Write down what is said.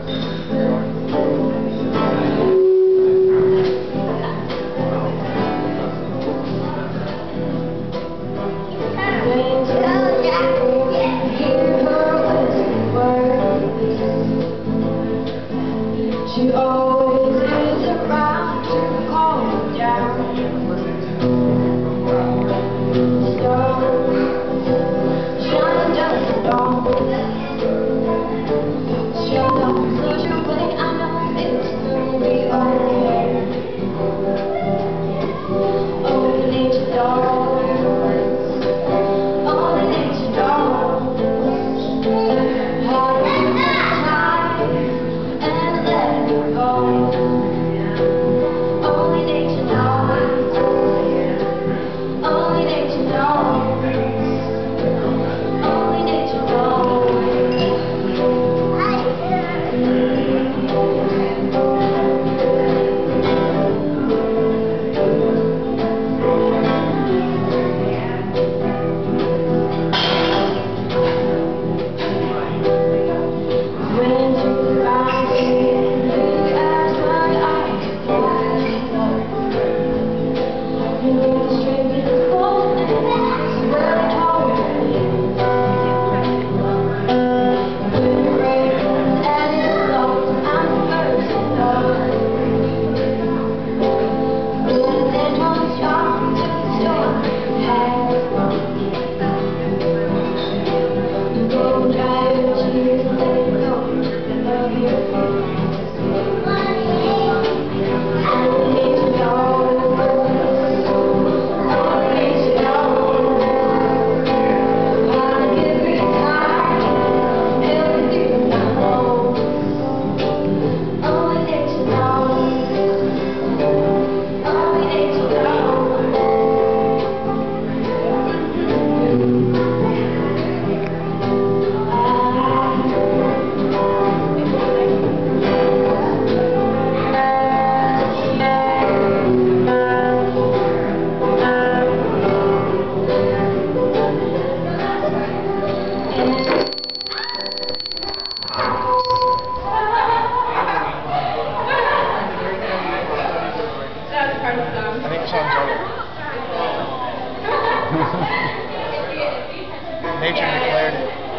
She always is around to calm me down. Shine just the dawn. She don't lose your way, I know it's gonna be okay. Oh, the nature dogs. Oh, the nature dogs. How to keep time and let it go. Only nature knows. Only nature knows. Only nature knows. When you find me, look at my eyes. You know the strength is cold and it's very cold. When it rains and it blows, I'm the first to know. When they come strong to the storm has gone. You go dry your tears and let it go. Love your only nature knows. Only nature knows. How to give me time, everything I know. Only nature knows. Only nature knows. I think the song's over. Nature declared it.